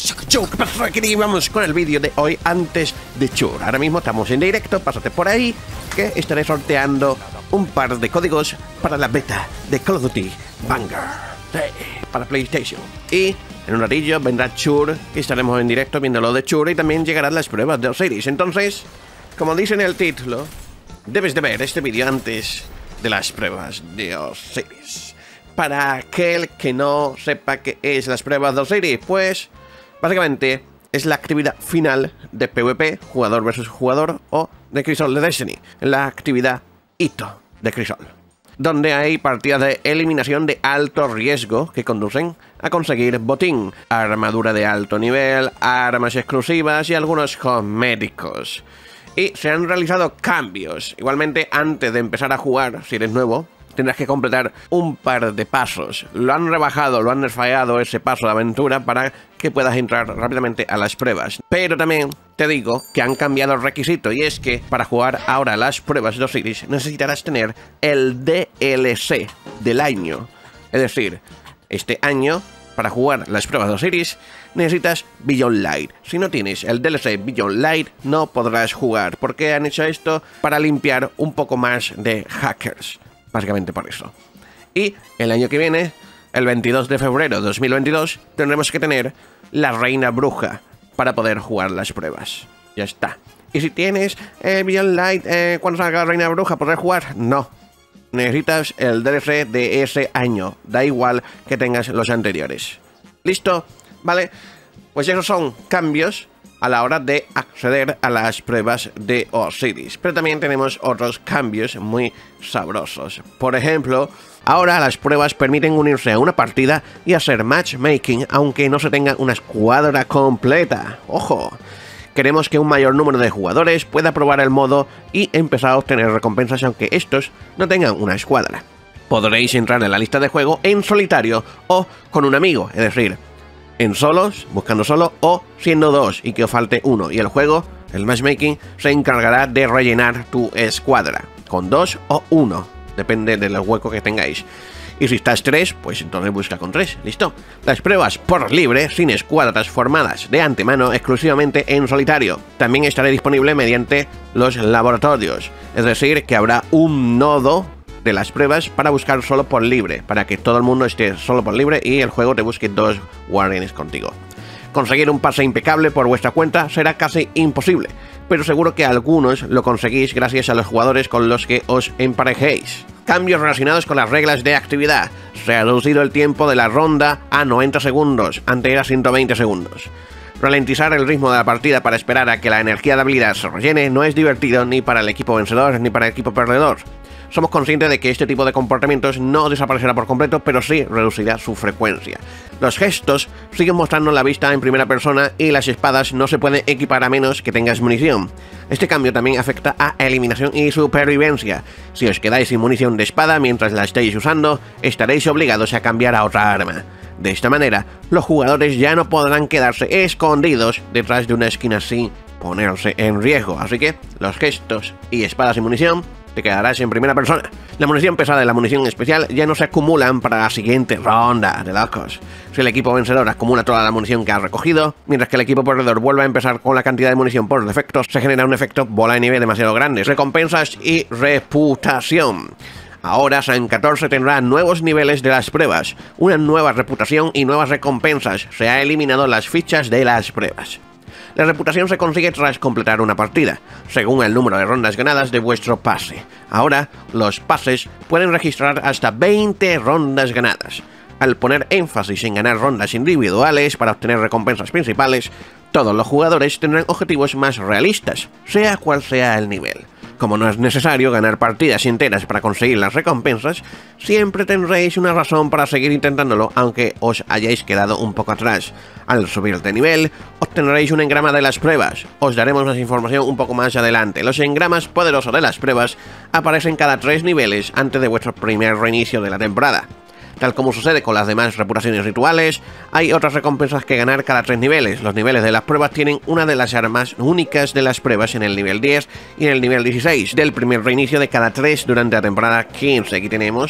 Yo, ¿qué pasa? Aquí vamos con el vídeo de hoy antes de Chur. Ahora mismo estamos en directo, pásate por ahí, que estaré sorteando un par de códigos para la beta de Call of Duty Vanguard para PlayStation. Y en un ratillo vendrá Chur, que estaremos en directo viendo lo de Chur, y también llegarán las pruebas de Osiris. Entonces, como dice en el título, debes de ver este vídeo antes de las pruebas de Osiris. Para aquel que no sepa qué es las pruebas de Osiris, pues básicamente es la actividad final de PvP, jugador versus jugador, o de Crisol de Destiny, la actividad hito de Crisol, donde hay partidas de eliminación de alto riesgo que conducen a conseguir botín, armadura de alto nivel, armas exclusivas y algunos cosméticos. Y se han realizado cambios. Igualmente, antes de empezar a jugar, si eres nuevo, tendrás que completar un par de pasos. Lo han rebajado, lo han nerfeado ese paso de aventura para que puedas entrar rápidamente a las pruebas. Pero también te digo que han cambiado el requisito, y es que para jugar ahora las pruebas de Osiris necesitarás tener el DLC del año. Es decir, este año, para jugar las pruebas de Osiris, necesitas Beyond Light. Si no tienes el DLC Beyond Light, no podrás jugar, porque han hecho esto para limpiar un poco más de hackers. Básicamente por eso. Y el año que viene, el 22 de febrero de 2022, tendremos que tener la Reina Bruja para poder jugar las pruebas. Ya está. Y si tienes Beyond Light, cuando salga la Reina Bruja, ¿podrás jugar? No. Necesitas el DLC de ese año. Da igual que tengas los anteriores. ¿Listo? ¿Vale? Pues esos son cambios a la hora de acceder a las pruebas de Osiris. Pero también tenemos otros cambios muy sabrosos. Por ejemplo, ahora las pruebas permiten unirse a una partida y hacer matchmaking aunque no se tenga una escuadra completa. ¡Ojo! Queremos que un mayor número de jugadores pueda probar el modo y empezar a obtener recompensas aunque estos no tengan una escuadra. Podréis entrar en la lista de juego en solitario o con un amigo, es decir, en solos, buscando solo, o siendo dos y que os falte uno, y el juego, el matchmaking, se encargará de rellenar tu escuadra, con dos o uno, depende de los huecos que tengáis. Y si estás tres, pues entonces busca con tres, ¿listo? Las pruebas por libre, sin escuadras formadas de antemano, exclusivamente en solitario. También estará disponible mediante los laboratorios, es decir, que habrá un nodo de las pruebas para buscar solo por libre, para que todo el mundo esté solo por libre y el juego te busque dos guardianes contigo. Conseguir un pase impecable por vuestra cuenta será casi imposible, pero seguro que algunos lo conseguís gracias a los jugadores con los que os emparejéis. Cambios relacionados con las reglas de actividad. Se ha reducido el tiempo de la ronda a 90 segundos, antes era 120 segundos. Ralentizar el ritmo de la partida para esperar a que la energía de habilidad se rellene no es divertido ni para el equipo vencedor ni para el equipo perdedor. Somos conscientes de que este tipo de comportamientos no desaparecerá por completo, pero sí reducirá su frecuencia. Los gestos siguen mostrando la vista en primera persona y las espadas no se pueden equipar a menos que tengas munición. Este cambio también afecta a eliminación y supervivencia. Si os quedáis sin munición de espada mientras la estéis usando, estaréis obligados a cambiar a otra arma. De esta manera, los jugadores ya no podrán quedarse escondidos detrás de una esquina sin ponerse en riesgo. Así que los gestos y espadas y munición te quedarás en primera persona. La munición pesada y la munición especial ya no se acumulan para la siguiente ronda de locos. Si el equipo vencedor acumula toda la munición que ha recogido, mientras que el equipo perdedor vuelve a empezar con la cantidad de munición por defecto, se genera un efecto bola de nieve demasiado grande. Recompensas y reputación. Ahora San 14 tendrá nuevos niveles de las pruebas, una nueva reputación y nuevas recompensas. Se ha eliminado las fichas de las pruebas. La reputación se consigue tras completar una partida, según el número de rondas ganadas de vuestro pase. Ahora, los pases pueden registrar hasta 20 rondas ganadas. Al poner énfasis en ganar rondas individuales para obtener recompensas principales, todos los jugadores tendrán objetivos más realistas, sea cual sea el nivel. Como no es necesario ganar partidas enteras para conseguir las recompensas, siempre tendréis una razón para seguir intentándolo, aunque os hayáis quedado un poco atrás. Al subir de nivel, obtendréis un engrama de las pruebas. Os daremos más información un poco más adelante. Los engramas poderosos de las pruebas aparecen cada 3 niveles antes de vuestro primer reinicio de la temporada. Tal como sucede con las demás reputaciones rituales, hay otras recompensas que ganar cada 3 niveles. Los niveles de las pruebas tienen una de las armas únicas de las pruebas en el nivel 10 y en el nivel 16, del primer reinicio de cada 3 durante la temporada 15. Aquí tenemos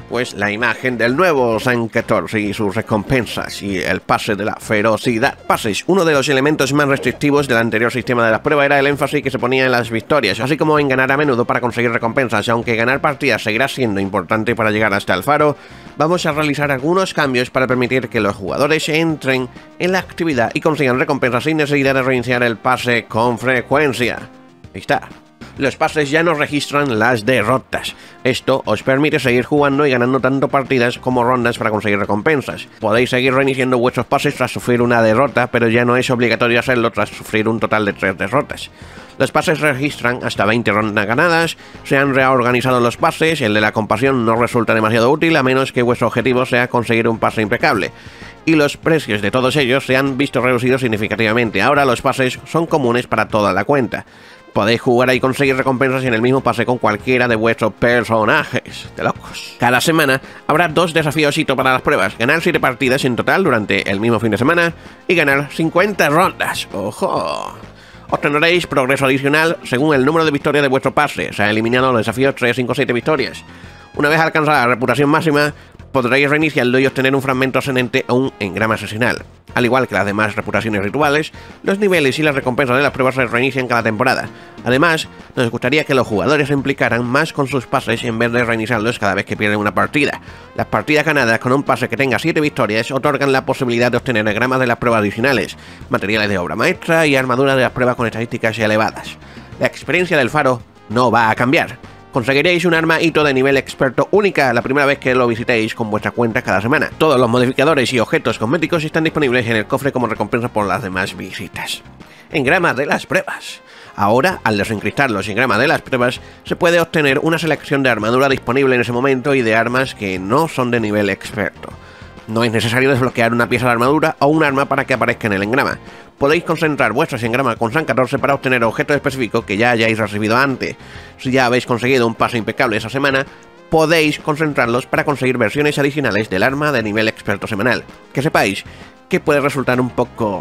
pues la imagen del nuevo San 14 y sus recompensas y el pase de la ferocidad. Pases. Uno de los elementos más restrictivos del anterior sistema de las pruebas era el énfasis que se ponía en las victorias, así como en ganar a menudo para conseguir recompensas. Aunque ganar partidas seguirá siendo importante para llegar hasta el faro, vamos a realizar algunos cambios para permitir que los jugadores entren en la actividad y consigan recompensas sin necesidad de reiniciar el pase con frecuencia. Ahí está. Los pases ya no registran las derrotas. Esto os permite seguir jugando y ganando tanto partidas como rondas para conseguir recompensas. Podéis seguir reiniciando vuestros pases tras sufrir una derrota, pero ya no es obligatorio hacerlo tras sufrir un total de 3 derrotas. Los pases registran hasta 20 rondas ganadas, se han reorganizado los pases, el de la compasión no resulta demasiado útil a menos que vuestro objetivo sea conseguir un pase impecable. Y los precios de todos ellos se han visto reducidos significativamente. Ahora los pases son comunes para toda la cuenta. Podéis jugar y conseguir recompensas en el mismo pase con cualquiera de vuestros personajes. De locos. Cada semana habrá 2 desafíos hito para las pruebas. Ganar 7 partidas en total durante el mismo fin de semana y ganar 50 rondas. ¡Ojo! Obtendréis progreso adicional según el número de victorias de vuestro pase. Se han eliminado los desafíos 3, 5, 7 victorias. Una vez alcanzada la reputación máxima, podréis reiniciarlo y obtener un fragmento ascendente o un engrama asesinal. Al igual que las demás reputaciones rituales, los niveles y las recompensas de las pruebas se reinician cada temporada. Además, nos gustaría que los jugadores se implicaran más con sus pases en vez de reiniciarlos cada vez que pierden una partida. Las partidas ganadas con un pase que tenga 7 victorias otorgan la posibilidad de obtener engramas de las pruebas adicionales, materiales de obra maestra y armaduras de las pruebas con estadísticas elevadas. La experiencia del faro no va a cambiar. Conseguiréis un arma hito de nivel experto única la primera vez que lo visitéis con vuestra cuenta cada semana. Todos los modificadores y objetos cosméticos están disponibles en el cofre como recompensa por las demás visitas. Engramas de las pruebas. Ahora, al desencriptar los engramas de las pruebas, se puede obtener una selección de armadura disponible en ese momento y de armas que no son de nivel experto. No es necesario desbloquear una pieza de armadura o un arma para que aparezca en el engrama. Podéis concentrar vuestros engramas con San 14 para obtener objetos específicos que ya hayáis recibido antes. Si ya habéis conseguido un pase impecable esa semana, podéis concentrarlos para conseguir versiones adicionales del arma de nivel experto semanal. Que sepáis que puede resultar un poco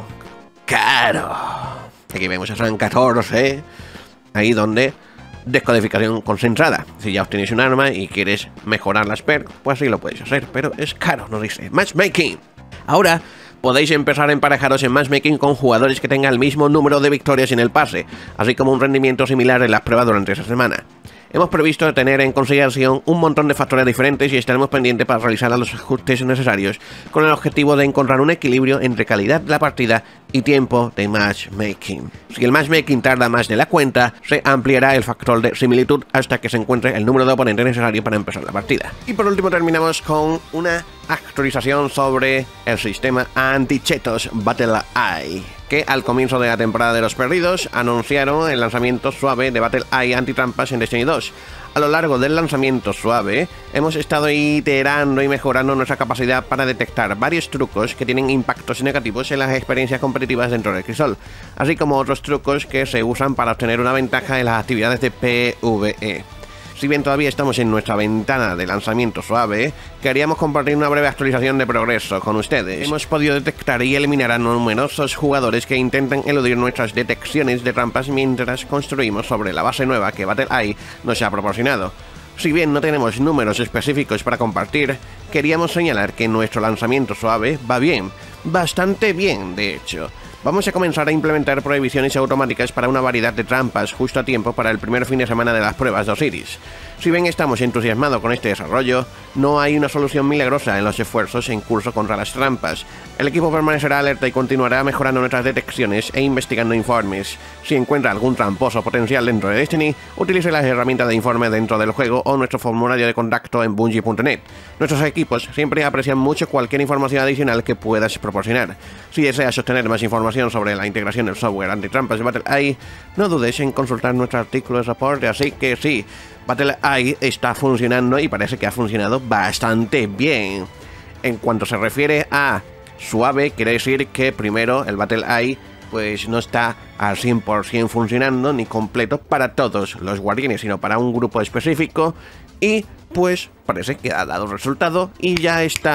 caro. Aquí vemos a San 14, ahí donde descodificación concentrada. Si ya obtenéis un arma y quieres mejorar las perks, pues sí lo podéis hacer, pero es caro, nos dice. Matchmaking. Ahora podéis empezar a emparejaros en matchmaking con jugadores que tengan el mismo número de victorias en el pase, así como un rendimiento similar en las pruebas durante esa semana. Hemos previsto tener en consideración un montón de factores diferentes y estaremos pendientes para realizar los ajustes necesarios con el objetivo de encontrar un equilibrio entre calidad de la partida y tiempo de matchmaking. Si el matchmaking tarda más de la cuenta, se ampliará el factor de similitud hasta que se encuentre el número de oponentes necesario para empezar la partida. Y por último terminamos con una actualización sobre el sistema anti-chetos Battle Eye, que al comienzo de la temporada de los perdidos anunciaron el lanzamiento suave de Battle Eye antitrampas en Destiny 2. A lo largo del lanzamiento suave, hemos estado iterando y mejorando nuestra capacidad para detectar varios trucos que tienen impactos negativos en las experiencias competitivas dentro del crisol, así como otros trucos que se usan para obtener una ventaja en las actividades de PvE. Si bien todavía estamos en nuestra ventana de lanzamiento suave, queríamos compartir una breve actualización de progreso con ustedes. Hemos podido detectar y eliminar a numerosos jugadores que intentan eludir nuestras detecciones de trampas mientras construimos sobre la base nueva que Battle Eye nos ha proporcionado. Si bien no tenemos números específicos para compartir, queríamos señalar que nuestro lanzamiento suave va bien, bastante bien de hecho. Vamos a comenzar a implementar prohibiciones automáticas para una variedad de trampas justo a tiempo para el primer fin de semana de las pruebas de Osiris. Si bien estamos entusiasmados con este desarrollo, no hay una solución milagrosa en los esfuerzos en curso contra las trampas. El equipo permanecerá alerta y continuará mejorando nuestras detecciones e investigando informes. Si encuentra algún tramposo potencial dentro de Destiny, utilice las herramientas de informe dentro del juego o nuestro formulario de contacto en Bungie.net. Nuestros equipos siempre aprecian mucho cualquier información adicional que puedas proporcionar. Si deseas obtener más información sobre la integración del software antitrampas de Battle Eye, no dudes en consultar nuestro artículo de soporte, así que sí, Battle Eye está funcionando y parece que ha funcionado bastante bien. En cuanto se refiere a suave, quiere decir que primero el Battle Eye pues no está al 100% funcionando ni completo para todos los guardianes, sino para un grupo específico, y pues parece que ha dado resultado y ya está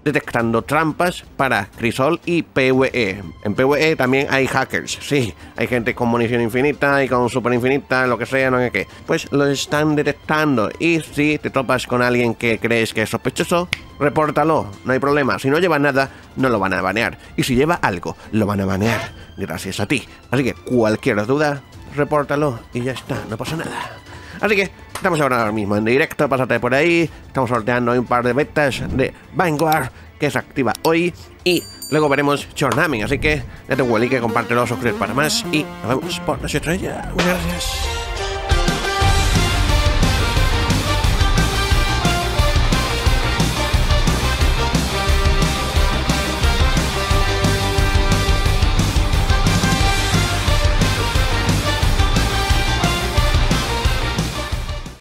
detectando trampas para Crisol y PvE. En PvE también hay hackers, sí, hay gente con munición infinita y con super infinita, lo que sea, no sé qué. Pues lo están detectando y si te topas con alguien que crees que es sospechoso, repórtalo, no hay problema. Si no lleva nada, no lo van a banear. Y si lleva algo, lo van a banear gracias a ti. Así que cualquier duda, repórtalo y ya está, no pasa nada. Así que estamos ahora mismo en directo, pásate por ahí. Estamos sorteando un par de betas de Vanguard que se activa hoy. Y luego veremos Chornami. Así que date un like, compártelo, suscríbete para más. Y nos vemos por las estrellas. Muchas gracias.